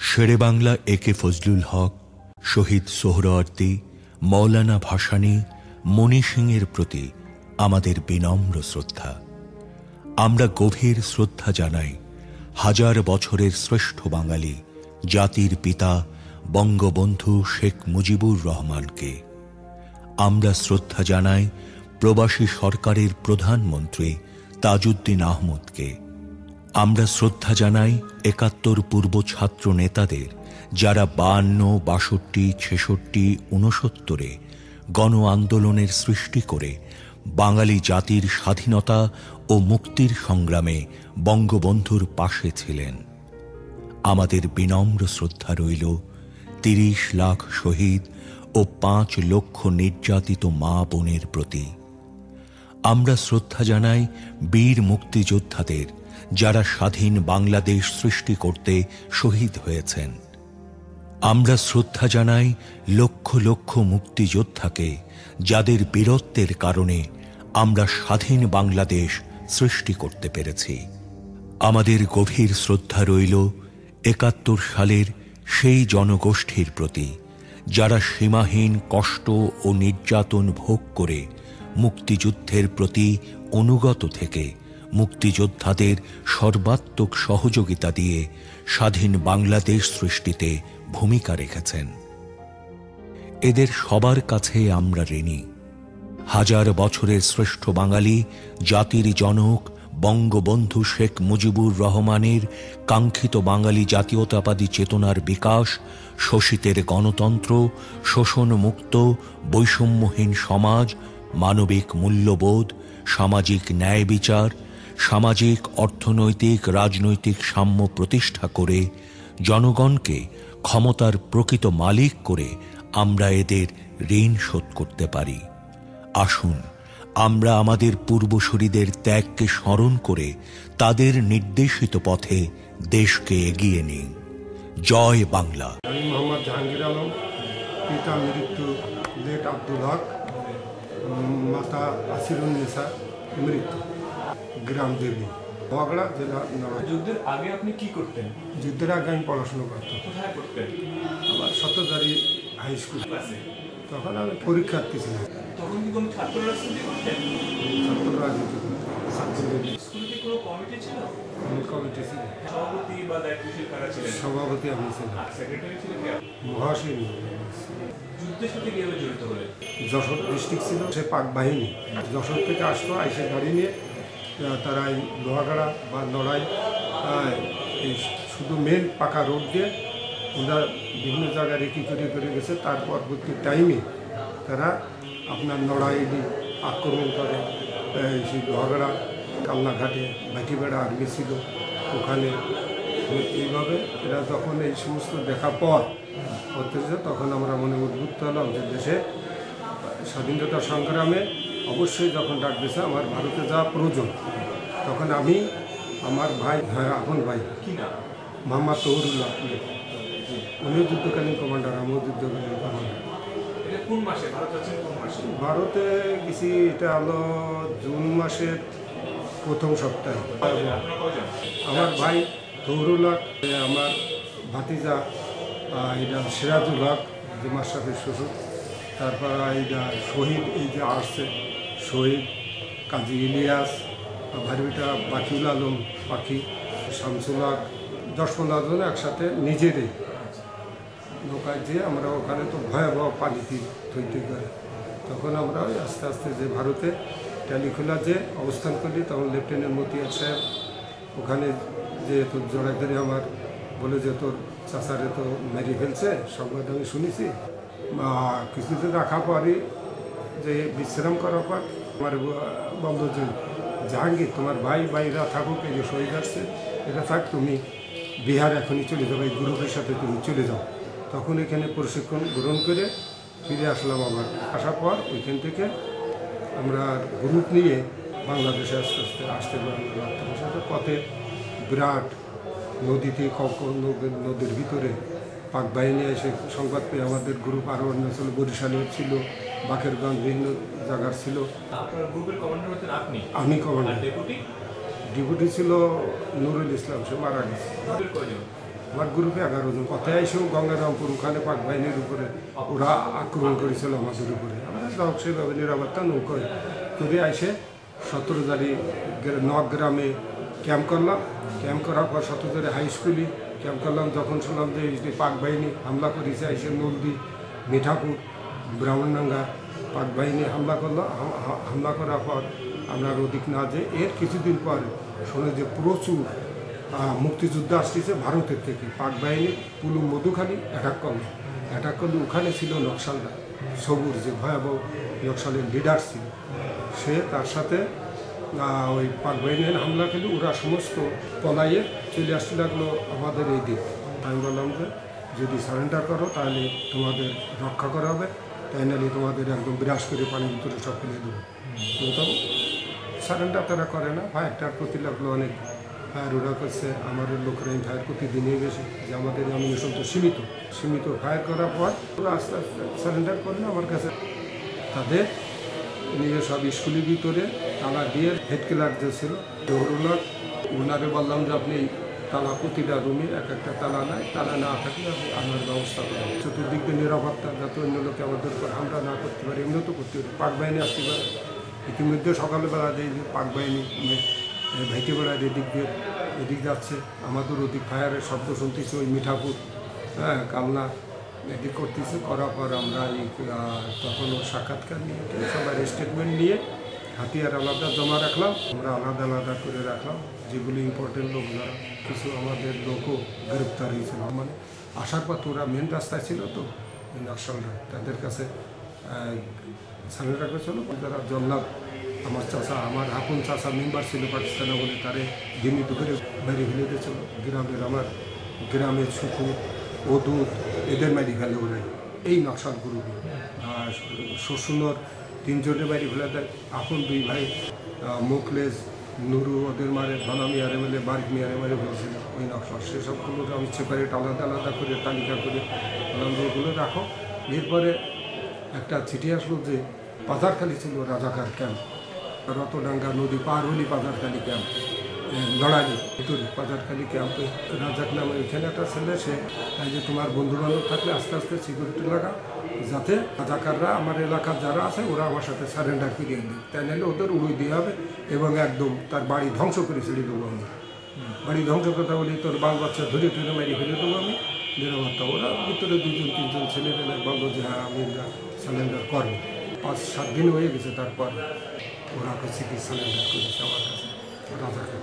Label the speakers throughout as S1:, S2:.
S1: শেরে বাংলা একে ফজলুল হক, শহীদ সোহরাওয়ার্দী, মৌলানা ভাসানী, মণি সিংয়ের প্রতি আমাদের বিনম্র শ্রদ্ধা। আমরা গভীর শ্রদ্ধা জানাই হাজার বছরের শ্রেষ্ঠ বাঙালি জাতির পিতা বঙ্গবন্ধু শেখ মুজিবুর রহমানকে। আমরা শ্রদ্ধা জানাই প্রবাসী সরকারের প্রধানমন্ত্রী তাজউদ্দিন আহমদকে। আমরা শ্রদ্ধা জানাই ৭১ পূর্ব ছাত্র নেতাদের, যারা ৫২, ৬২, ৬৬, ৬৯-এ গণ আন্দোলনের সৃষ্টি করে বাঙালি জাতির স্বাধীনতা ও মুক্তির সংগ্রামে বঙ্গবন্ধুর পাশে ছিলেন। আমাদের বিনম্র শ্রদ্ধা রইল ৩০ লাখ শহীদ ও ৫ লক্ষ নির্যাতিত মা বোনের প্রতি। আমরা শ্রদ্ধা জানাই বীর মুক্তিযোদ্ধাদের, যারা স্বাধীন বাংলাদেশ সৃষ্টি করতে শহীদ হয়েছেন। আমরা শ্রদ্ধা জানাই লক্ষ লক্ষ মুক্তিযোদ্ধাকে, যাদের বীরত্বের কারণে আমরা স্বাধীন বাংলাদেশ সৃষ্টি করতে পেরেছি। আমাদের গভীর শ্রদ্ধা রইল ৭১ সালের সেই জনগোষ্ঠীর প্রতি, যারা সীমাহীন কষ্ট ও নির্যাতন ভোগ করে মুক্তিযুদ্ধের প্রতি অনুগত থেকে মুক্তিযোদ্ধাদের সর্বাত্মক সহযোগিতা দিয়ে স্বাধীন বাংলাদেশ সৃষ্টিতে ভূমিকা রেখেছেন। এদের সবার কাছে আমরা ঋণী। হাজার বছরের শ্রেষ্ঠ বাঙালি জাতির জনক বঙ্গবন্ধু শেখ মুজিবুর রহমানের কাঙ্ক্ষিত বাঙালি জাতীয়তাবাদী চেতনার বিকাশ, শোষিতের গণতন্ত্র, শোষণমুক্ত বৈষম্যহীন সমাজ, মানবিক মূল্যবোধ, সামাজিক ন্যায় বিচার, সামাজিক অর্থনৈতিক রাজনৈতিক সাম্য প্রতিষ্ঠা করে জনগণকে ক্ষমতার প্রকৃত মালিক করে আমরা এদের ঋণ শোধ করতে পারি। আসুন আমরা আমাদের পূর্বসূরীদের ত্যাগকে স্মরণ করে তাদের নির্দেশিত পথে দেশকে এগিয়ে নিই। জয় বাংলা।
S2: আমি মোহাম্মদ জাহাঙ্গীর আলম, পিতা মৃত্যু লেট আব্দুল হক, মাতা আসিরুন্নেসা মৃত্যু, গ্রাম দেবী, নোয়াপাড়া জেলা।
S3: যুদ্ধের আগে আপনি কি করতেন?
S2: যুদ্ধের আগে আমি পড়াশোনা করতাম।
S3: কোথায় করতেন?
S2: আমার সততারি হাই স্কুল। তখন আমি পরীক্ষার্থী ছিলাম।
S3: তখন কি কোনো ছাত্র রাজনীতি করতেন?
S2: ছাত্ররা রাজনীতি করতেন।
S3: স্কুলে কোনো কমিটি ছিল?
S2: কমিটি ছিল।
S3: সভাপতি বা দায়িত্বশীল কারা ছিলেন?
S2: সভাপতি আমি ছিলাম।
S3: সেক্রেটারি ছিলেন কে?
S2: মহাসিন।
S3: যুদ্ধের সাথে কিভাবে জড়িত হলেন?
S2: যশোর ডিস্ট্রিক্ট ছিল, সে পাক বাহিনী যশোর থেকে আসতো, আইসে গাড়ি নিয়ে তারা এই লোহাগাড়া বা লড়াই, এই শুধু মেন পাকা রোড দিয়ে ওরা বিভিন্ন জায়গায় রেকি করে গেছে। তার পরবর্তী টাইমে তারা আপনার লড়াই আক্রমণ করে সেই লোহাগাড়া, কালনাঘাটে, ভাটিবেড়া আর্মি ছিল ওখানে। এইভাবে এরা যখন এই সমস্ত দেখার পর করতেছে, তখন আমরা মনে উদ্বুদ্ধ হলাম যে দেশে স্বাধীনতা সংগ্রামে অবশ্যই যখন ডাক দিয়েছে আমার ভারতে যাওয়া প্রয়োজন, তখন আমি আমার ভাই, আপন ভাই মোহাম্মদ তৌরুল্লাহ, উনিও যুদ্ধকালীন কমান্ডার, আমিও যুদ্ধকালীন কমান্ডার।
S3: কোন মাসে ভারত যাচ্ছেন? কোন মাসে?
S2: ভারতে গেছি, এটা হলো জুন মাসের প্রথম সপ্তাহে। আমার ভাই তৌরুল্লাহ, আমার ভাতিজা এটা সিরাজুল হক, যে মাশরাফির শ্বশুর, তারপর এইটা শহীদ, এই যে আসছে শহীদ কাজী ইলিয়াস, ভারবিটা বাকিউল আলম পাখি, শামসুল হক, 10-15 জন একসাথে নিজেরই নৌকায় যেয়ে আমরা ওখানে তো ভয়াবহ পানিতে থইতে করে, তখন আমরা আস্তে আস্তে যে ভারতে টেলিখোলা যে অবস্থান করি, তখন লেফটেন্যান্ট মতিয়ার সাহেব ওখানে যে তোর জড়াই ধরে আমার বলে যে তোর চাচারে তো মেরে ফেলছে, সংবাদ আমি শুনেছি। কিছুদিন রাখার পরই যে বিশ্রাম করার পর আমার বন্ধু যে জাহাঙ্গীর, তোমার ভাইরা থাকুক, এই যে শহীদ আসছে, এটা থাক, তুমি বিহার এখনই চলে যাও, এই গ্রুপের সাথে তুমি চলে যাও। তখন এখানে প্রশিক্ষণ গ্রহণ করে ফিরে আসলাম। আবার আসার পর ওইখান থেকে আমরা গ্রুপ নিয়ে বাংলাদেশে আস্তে আস্তে আসতে পারলাম। সাথে পথে বিরাট নদীতে নদীর ভিতরে পাক বাহিনী এসে সংবাদ পেয়ে আমাদের গ্রুপ আরও অঞ্চল বরিশালের ছিল, বাকেরগঞ্জ, বিভিন্ন জায়গার ছিল। আমি কমান্ডার। ডিপুটি ছিল নুরুল ইসলাম, সে মারা গেছে। আমার গ্রুপে 11 জন। কথায় এসেও গঙ্গারামপুর ওখানে পাক বাহিনীর উপরে ওরা আক্রমণ করেছিল আমাদের উপরে। আমরা যাওক সেভাবে নিরাপত্তা নৌকোয় করে এসে 17 তারিখ নগগ্রামে ক্যাম্প করলাম। ক্যাম্প করার পর 17 তারিখ হাই স্কুলে ক্যাম্প করলাম। যখন শুনলাম যে পাক বাহিনী হামলা করেছে, এসে নলদি, মিঠাপুর, ব্রাহ্মণডাঙ্গা পাক বাহিনী হামলা করলো। হামলা করার পর আমরা ওদিক না যে এর কিছুদিন পর শুনে যে প্রচুর মুক্তিযুদ্ধ আসতেছে ভারতের থেকে। পাক বাহিনী পুলুম মধুখালী অ্যাটাক করলো। ওখানে ছিল নকশালরা, সবুর যে ভয়াবহ নকশালের লিডার ছিল, সে তার সাথে ওই পাক বাহিনীর হামলা খেলে ওরা সমস্ত পলাইয়ে চলে আসতে লাগলো আমাদের এই দিক। আমি বললাম যে যদি সারেন্ডার করো তাহলে তোমাদের রক্ষা করা হবে, তাই নাহলে তোমাদের একদম বিরাজ করে পানির ভিতরে সব ফেলে দেবো। তো সারেন্ডার তারা করে না। ফায়ারটার প্রতি লাগলো অনেক ফায়ার ওরা করছে। আমাদের লোকেরা এই ফায়ার প্রতিদিনই বেশি, যে আমাদের অ্যামিনেশন তো সীমিত ফায়ার করার পর ওরা আস্তে আস্তে সারেন্ডার করলে আমার কাছে তাদের নিয়ে সব স্কুলের ভিতরে তালা দিয়ে হেড কিলার যে ছিল জহুরুল্লাহ, ওনারে বললাম যে আপনি তালা প্রতিটা রুমে একটা তালা নেয়, তালা না থাকলে আপনি আনার ব্যবস্থা করেন। চতুর্দিক দিয়ে নিরাপত্তা যাতে অন্য লোকে আমাদের উপর হামলা না করতে পারে, এমনি তো করতে পারে, পাক বাহিনী আসতে পারে। ইতিমধ্যে সকালবেলা যে পাক বাহিনী ভাইটে বেড়ায় এদিক যাচ্ছে, আমাদের ওদিক ফায়ারের শব্দ শুনতেছে, ওই মিঠাপুর, কালনা এদিক করতেছে। করার পর আমরা তখন সাক্ষাৎকার নিয়ে সবার স্টেটমেন্ট নিয়ে হাতিয়ার আলাদা জমা রাখলাম, আমরা আলাদা করে রাখলাম। যেগুলি ইম্পর্টেন্ট লোক, যারা কিছু আমাদের লোকও গ্রেপ্তার হয়েছিল, মানে আসার পর ওরা মেন রাস্তায় ছিল তো নকশালরা, তাদের কাছে সারেন্ডার করেছিল। যারা জল্লাদ আমার চাচা, আমার আপন চাচা মেম্বার ছিল পাকিস্তানে বলে, তারে দিনে দুপুরে বাইরে ফেলে দিয়েছিল। আমার গ্রামের সুখু ও দুধ এদের মারি ফেলে ওরা এই নকশাল গ্রুপে। শ্বশুর 3 জনের বাড়ি ফেলে দেয়। আপন 2 ভাই মুখলেস নুরু ওদের মারে, ধনা মিয়ারে মেলে, বার্গ মিয়ারে মারে ফেলেছিল ওই নকশাল। সেসবগুলো আমি সেপারেট আলাদা করে তালিকা করে বললাম যে এগুলো রাখো। এরপরে একটা চিঠি আসলো যে পাজারখালি ছিল রাজাকার ক্যাম্প, রতডাঙ্গা নদী পার হলি পাজারখালি ক্যাম্প, লড়াইয়ে ভিতরে পাজারখালি ক্যাম্পে রাজাক নামে এখানে একটা ছেলে, সে যে তোমার বন্ধুবান্ধব থাকলে আস্তে আস্তে সিকিউরিটি লাগা, যাতে রাজাকাররা আমার এলাকার যারা আছে ওরা আমার সাথে সারেন্ডার ফিরিয়ে দিই, তাই নাহলে ওদের উড়িয়ে দিয়ে হবে এবং একদম তার বাড়ি ধ্বংস করে ছেড়ে দেবো আমি। বাড়ি ধ্বংস কথা বলি, তোর বাল বাচ্চা ধরে মারি ফেলে দেবো আমি, নিরাপত্তা। ওরা ভিতরে 2-3 ছেলে পেলে বললো যে হ্যাঁ আমি সারেন্ডার করবো। 5-7 দিন হয়ে গেছে, তারপর ওরা সিটি সারেন্ডার করেছে আমার কাছে রাজাকে।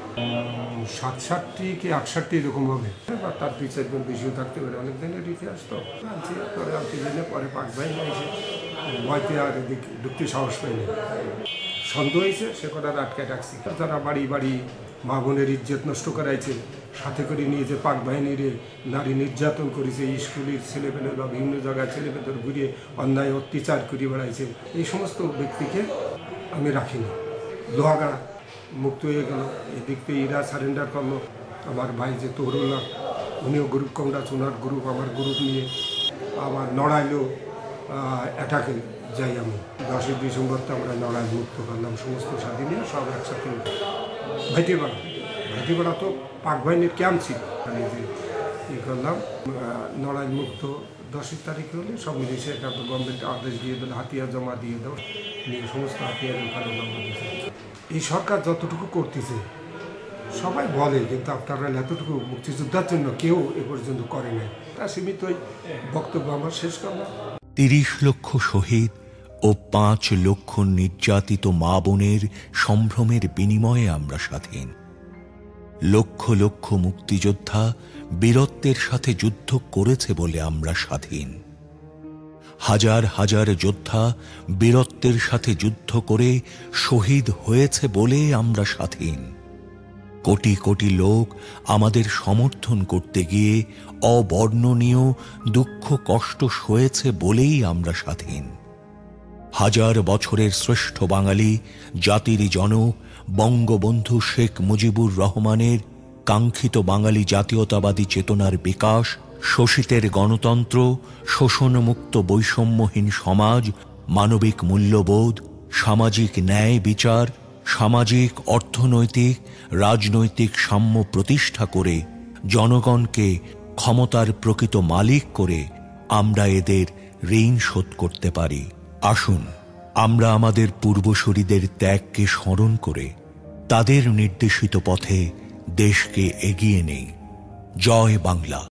S2: 67টি কি 68টি এরকম হবে, বা তার 2-4 গুণ বেশিও থাকতে পারে। অনেক দিনের ইতিহাস তো আনছি, পরে আনতে গেলে পরে পাক বাহিনী এসে ভয়তে আর এদিক ঢুকতে সাহস পাইনি। সন্দেহ হয়েছে, সে কটা আটকে রাখছি। যারা বাড়ি মা বোনের ইজ্জত নষ্ট করাইছে, সাথে করে নিয়ে যে পাক বাহিনীর নারী নির্যাতন করেছে, স্কুলের ছেলেপেলে বা বিভিন্ন জায়গায় ছেলেপেলের ঘুরিয়ে অন্যায় অত্যাচার করে বেড়াইছে, এই সমস্ত ব্যক্তিকে আমি রাখিনি। লোহাগাড়া মুক্ত হয়ে গেল, এদিক থেকে এরা সারেন্ডার করলো। আমার ভাই যে তহরুল্লাহ, উনিও গ্রুপ কংগ্রেস, ওনার গ্রুপ আমার গ্রুপ নিয়ে আবার নড়াইলেও অ্যাটাকে যাই। আমি 10ই ডিসেম্বর তো আমরা নড়াইল মুক্ত করলাম, সমস্ত স্বাধীন নিয়ে সব একসাথে। ভাইটিপাড়া তো পাক বাহিনীর ক্যাম্প ছিল, আমি যে ই করলাম নড়াইল মুক্ত 10 তারিখে হলে সব মিলে একটা গভর্নমেন্ট আদেশ দিয়ে দিল, হাতিয়ার জমা দিয়ে দাও, নিয়ে সমস্ত হাতিয়ার ওখানে জমা দিয়েছে। এই সরকার যতটুকু করতেছে সবাই বলে, কিন্তু আপনারা এতটুকু মুক্তিযোদ্ধার জন্য কেউ এ পর্যন্ত করে নাই। তা সীমিতই বক্তব্য আমার শেষ করলাম।
S1: 30 লক্ষ শহীদ ও 5 লক্ষ নির্যাতিত মা বোনের সম্ভ্রমের বিনিময়ে আমরা স্বাধীন। লক্ষ লক্ষ মুক্তিযোদ্ধা বীরত্বের সাথে যুদ্ধ করেছে বলে আমরা স্বাধীন। হাজার হাজার যোদ্ধা বীরত্বের সাথে যুদ্ধ করে শহীদ হয়েছে বলে আমরা স্বাধীন। কোটি কোটি লোক আমাদের সমর্থন করতে গিয়ে অবর্ণনীয় দুঃখ কষ্ট সয়েছে বলেই আমরা স্বাধীন। হাজার বছরের শ্রেষ্ঠ বাঙালি জাতির জনক বঙ্গবন্ধু শেখ মুজিবুর রহমানের কাঙ্ক্ষিত বাঙালি জাতীয়তাবাদী চেতনার বিকাশ, শোষিতের গণতন্ত্র, শোষণমুক্ত বৈষম্যহীন সমাজ, মানবিক মূল্যবোধ, সামাজিক ন্যায় বিচার, সামাজিক অর্থনৈতিক রাজনৈতিক সাম্য প্রতিষ্ঠা করে জনগণকে ক্ষমতার প্রকৃত মালিক করে আমরা এদের ঋণ শোধ করতে পারি। আসুন আমরা আমাদের পূর্বসূরীদের ত্যাগকে স্মরণ করে তাদের নির্দেশিত পথে দেশকে এগিয়ে নেই। জয় বাংলা।